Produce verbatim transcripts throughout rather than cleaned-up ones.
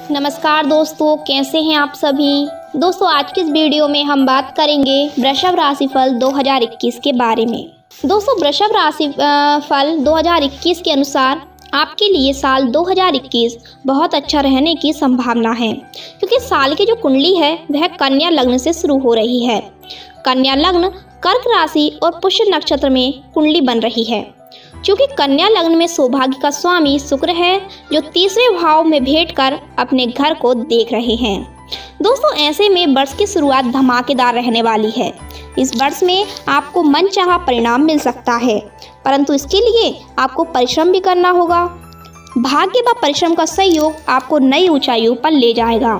नमस्कार दोस्तों, कैसे हैं आप सभी। दोस्तों आज की इस वीडियो में हम बात करेंगे वृषभ राशिफल दो हज़ार इक्कीस के बारे में। दोस्तों वृषभ राशि फल दो हज़ार इक्कीस के अनुसार आपके लिए साल दो हज़ार इक्कीस बहुत अच्छा रहने की संभावना है, क्योंकि साल की जो कुंडली है वह कन्या लग्न से शुरू हो रही है। कन्या लग्न कर्क राशि और पुष्य नक्षत्र में कुंडली बन रही है। क्योंकि कन्या लग्न में सौभाग्य का स्वामी शुक्र है, जो तीसरे भाव में भेंट कर अपने घर को देख रहे हैं। दोस्तों ऐसे में वर्ष की शुरुआत धमाकेदार रहने वाली है। इस वर्ष में आपको मनचाहा परिणाम मिल सकता है, परंतु इसके लिए आपको परिश्रम भी करना होगा। भाग्य व परिश्रम का सहयोग आपको नई ऊंचाइयों पर ले जाएगा।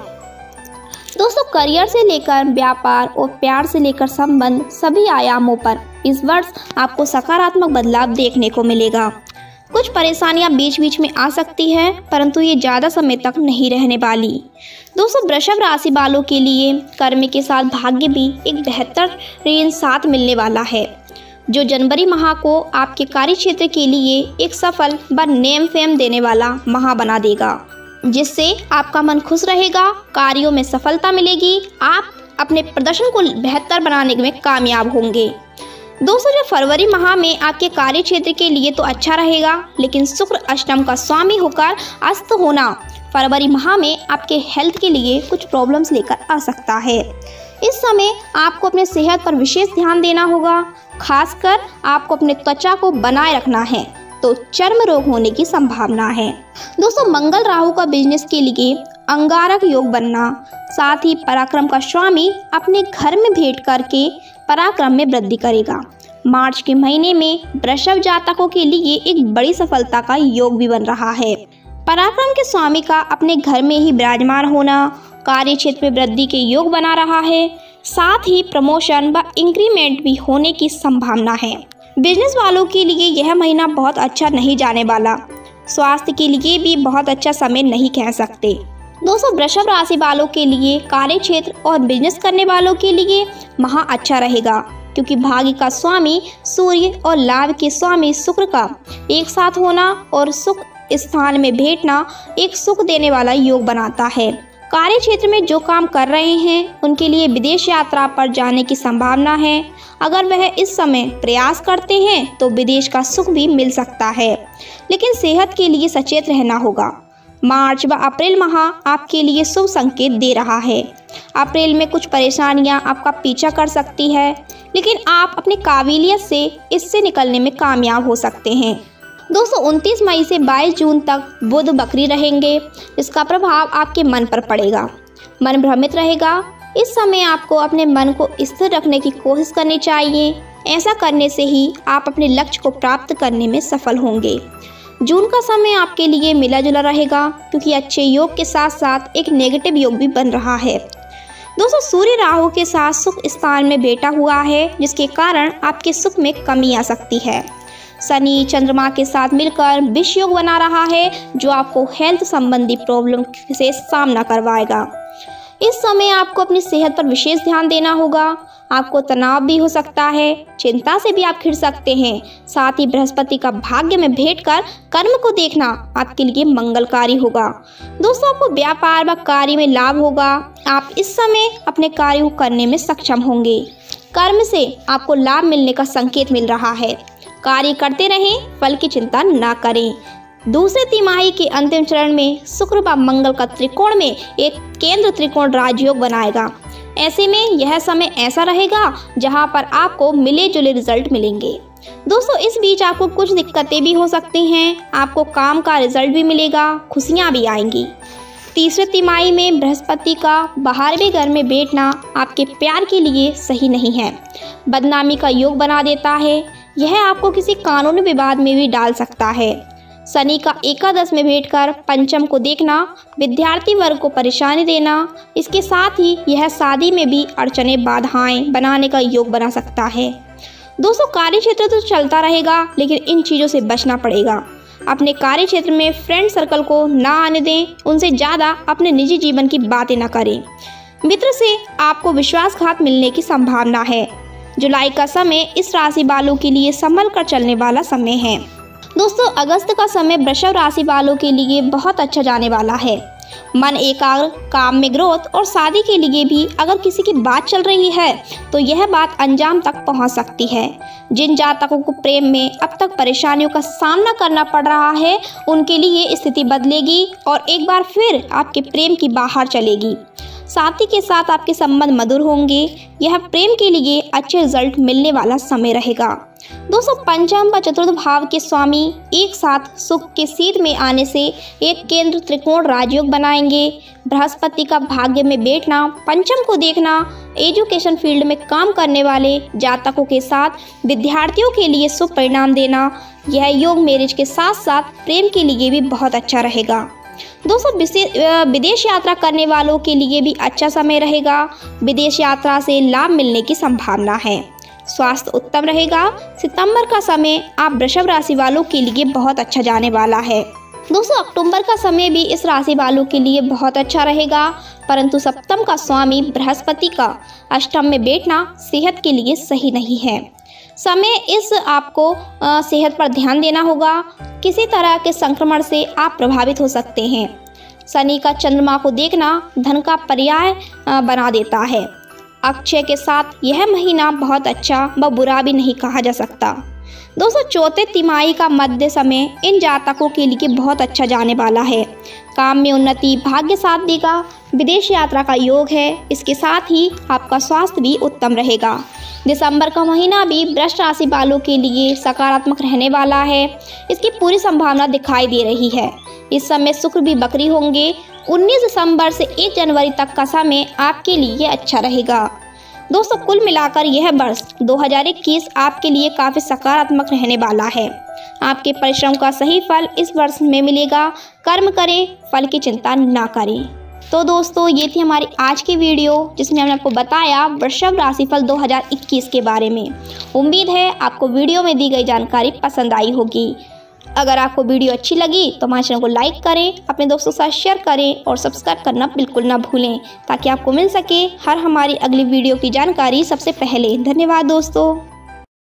दोस्तों करियर से लेकर व्यापार और प्यार से लेकर संबंध सभी आयामों पर इस वर्ष आपको सकारात्मक बदलाव देखने को मिलेगा। कुछ परेशानियां बीच बीच में आ सकती हैं, परंतु ये ज़्यादा समय तक नहीं रहने वाली। दोस्तों वृषभ राशि वालों के लिए कर्म के साथ भाग्य भी एक बेहतरीन साथ मिलने वाला है, जो जनवरी माह को आपके कार्य क्षेत्र के लिए एक सफल व नेम फेम देने वाला माह बना देगा, जिससे आपका मन खुश रहेगा, कार्यों में सफलता मिलेगी, आप अपने प्रदर्शन को बेहतर बनाने में कामयाब होंगे। दोस्तों जो फरवरी माह में आपके कार्य क्षेत्र के लिए तो अच्छा रहेगा, लेकिन शुक्र अष्टम का स्वामी होकर अस्त होना फरवरी माह में आपके हेल्थ के लिए कुछ प्रॉब्लम्स लेकर आ सकता है। इस समय आपको अपने सेहत पर विशेष ध्यान देना होगा। खासकर आपको अपने त्वचा को बनाए रखना है, तो चर्म रोग होने की संभावना है। दोस्तों मंगल राहु का बिजनेस के लिए अंगारक योग बनना, साथ ही पराक्रम का स्वामी अपने घर में भेंट करके पराक्रम में वृद्धि करेगा। मार्च के महीने में वृषभ जातकों के लिए एक बड़ी सफलता का योग भी बन रहा है। पराक्रम के स्वामी का अपने घर में ही विराजमान होना कार्य क्षेत्र में वृद्धि के योग बना रहा है। साथ ही प्रमोशन व इंक्रीमेंट भी होने की संभावना है। बिजनेस वालों के लिए यह महीना बहुत अच्छा नहीं जाने वाला। स्वास्थ्य के लिए भी बहुत अच्छा समय नहीं कह सकते। दोस्तों वृषभ राशि वालों के लिए कार्य क्षेत्र और बिजनेस करने वालों के लिए माह अच्छा रहेगा, क्योंकि भाग्य का स्वामी सूर्य और लाभ के स्वामी शुक्र का एक साथ होना और सुख स्थान में भेंटना एक सुख देने वाला योग बनाता है। कार्य क्षेत्र में जो काम कर रहे हैं उनके लिए विदेश यात्रा पर जाने की संभावना है। अगर वह इस समय प्रयास करते हैं तो विदेश का सुख भी मिल सकता है, लेकिन सेहत के लिए सचेत रहना होगा। मार्च व अप्रैल माह आपके लिए शुभ संकेत दे रहा है। अप्रैल में कुछ परेशानियां आपका पीछा कर सकती है, लेकिन आप अपनी काबिलियत से इससे निकलने में कामयाब हो सकते हैं। दोस्तों उनतीस मई से बाईस जून तक बुध बकरी रहेंगे। इसका प्रभाव आपके मन पर पड़ेगा, मन भ्रमित रहेगा। इस समय आपको अपने मन को स्थिर रखने की कोशिश करनी चाहिए। ऐसा करने से ही आप अपने लक्ष्य को प्राप्त करने में सफल होंगे। जून का समय आपके लिए मिला जुला रहेगा, क्योंकि अच्छे योग के साथ साथ एक नेगेटिव योग भी बन रहा है। दोस्तों सूर्य राहु के साथ सुख स्थान में बैठा हुआ है, जिसके कारण आपके सुख में कमी आ सकती है। शनि चंद्रमा के साथ मिलकर विष योग बना रहा है, जो आपको हेल्थ संबंधी प्रॉब्लम से सामना करवाएगा। इस समय आपको अपनी सेहत पर विशेष ध्यान देना होगा। आपको तनाव भी हो सकता है, चिंता से भी आप घिर सकते हैं। साथ ही बृहस्पति का भाग्य में भेंट कर कर्म को देखना आपके लिए मंगलकारी होगा। दोस्तों आपको व्यापार व कार्य में लाभ होगा। आप इस समय अपने कार्य को करने में सक्षम होंगे। कर्म से आपको लाभ मिलने का संकेत मिल रहा है। कार्य करते रहें, फल की चिंता ना करें। दूसरे तिमाही के अंतिम चरण में शुक्र व मंगल का त्रिकोण में एक केंद्र त्रिकोण राजयोग बनाएगा। ऐसे में यह समय ऐसा रहेगा जहां पर आपको मिले जुले रिजल्ट मिलेंगे। दोस्तों इस बीच आपको कुछ दिक्कतें भी हो सकती हैं। आपको काम का रिजल्ट भी मिलेगा, खुशियां भी आएंगी। तीसरे तिमाही में बृहस्पति का बारहवें घर में बैठना आपके प्यार के लिए सही नहीं है, बदनामी का योग बना देता है। यह आपको किसी कानूनी विवाद में भी डाल सकता है। शनि का एकादश में बैठकर पंचम को देखना विद्यार्थी वर्ग को परेशानी देना, इसके साथ ही यह शादी में भी अड़चने बाधाएं बनाने का योग बना सकता है। दोस्तों कार्य क्षेत्र तो चलता रहेगा, लेकिन इन चीज़ों से बचना पड़ेगा। अपने कार्य क्षेत्र में फ्रेंड सर्कल को ना आने दें, उनसे ज़्यादा अपने निजी जीवन की बातें ना करें। मित्र से आपको विश्वासघात मिलने की संभावना है। जुलाई का समय इस राशि वालों के लिए संभल कर चलने वाला समय है। दोस्तों अगस्त का समय वृषभ राशि वालों के लिए बहुत अच्छा जाने वाला है। मन एकाग्र, काम में ग्रोथ और शादी के लिए भी अगर किसी की बात चल रही है तो यह बात अंजाम तक पहुंच सकती है। जिन जातकों को प्रेम में अब तक परेशानियों का सामना करना पड़ रहा है उनके लिए स्थिति बदलेगी और एक बार फिर आपके प्रेम की बाहर चलेगी। साथी के साथ आपके संबंध मधुर होंगे। यह प्रेम के लिए अच्छे रिजल्ट मिलने वाला समय रहेगा। दोस्तों, पंचम व चतुर्थ भाव के स्वामी एक साथ सुख के सीध में आने से एक केंद्र त्रिकोण राजयोग बनाएंगे। बृहस्पति का भाग्य में बैठना, पंचम को देखना एजुकेशन फील्ड में काम करने वाले जातकों के साथ विद्यार्थियों के लिए शुभ परिणाम देना, यह योग मैरिज के साथ साथ प्रेम के लिए भी बहुत अच्छा रहेगा। दोस्तों, विदेश यात्रा करने वालों के लिए भी अच्छा समय रहेगा। विदेश यात्रा से लाभ मिलने की संभावना है। स्वास्थ्य उत्तम रहेगा। सितंबर का समय आप वृषभ राशि वालों के लिए बहुत अच्छा जाने वाला है। दोस्तों, अक्टूबर का समय भी इस राशि वालों के लिए बहुत अच्छा रहेगा, परंतु सप्तम का स्वामी बृहस्पति का अष्टम में बैठना सेहत के लिए सही नहीं है। समय इस आपको आ, सेहत पर ध्यान देना होगा। किसी तरह के संक्रमण से आप प्रभावित हो सकते हैं। शनि का चंद्रमा को देखना धन का पर्याय बना देता है। अक्षय के साथ यह महीना बहुत अच्छा व बुरा भी नहीं कहा जा सकता। दोस्तों, चौथे तिमाही का मध्य समय इन जातकों के लिए बहुत अच्छा जाने वाला है। काम में उन्नति, भाग्य साथ देगा। विदेश यात्रा का योग है। इसके साथ ही आपका स्वास्थ्य भी उत्तम रहेगा। दिसंबर का महीना भी वृष राशि वालों के लिए सकारात्मक रहने वाला है। इसकी पूरी संभावना दिखाई दे रही है। इस समय शुक्र भी बकरी होंगे। उन्नीस दिसंबर से एक जनवरी तक का समय आपके लिए अच्छा रहेगा। दोस्तों, कुल मिलाकर यह वर्ष दो हज़ार इक्कीस आपके लिए काफ़ी सकारात्मक रहने वाला है। आपके परिश्रम का सही फल इस वर्ष में मिलेगा। कर्म करें, फल की चिंता ना करें। तो दोस्तों, ये थी हमारी आज की वीडियो जिसमें हमने आपको बताया वृषभ राशिफल दो हज़ार इक्कीस के बारे में। उम्मीद है आपको वीडियो में दी गई जानकारी पसंद आई होगी। अगर आपको वीडियो अच्छी लगी तो हमारे चैनल को लाइक करें, अपने दोस्तों के साथ शेयर करें और सब्सक्राइब करना बिल्कुल ना भूलें ताकि आपको मिल सके हर हमारी अगली वीडियो की जानकारी सबसे पहले। धन्यवाद दोस्तों।